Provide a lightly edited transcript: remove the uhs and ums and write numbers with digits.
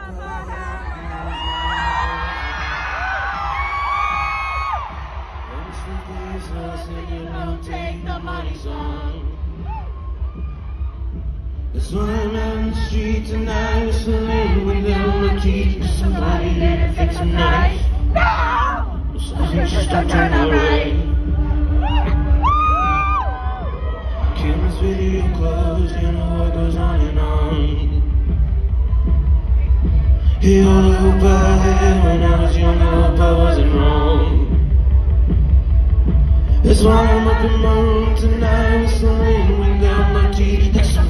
Take the money song. There's one on the street tonight whistling with the teeth. Somebody better fix a knife. No! Something just don't turn away. Camera's video closed, you know what goes on and on. He all the hope I had when I was young, I hope I wasn't wrong. That's why I'm up in my room tonight, whistling, wind down my teeth.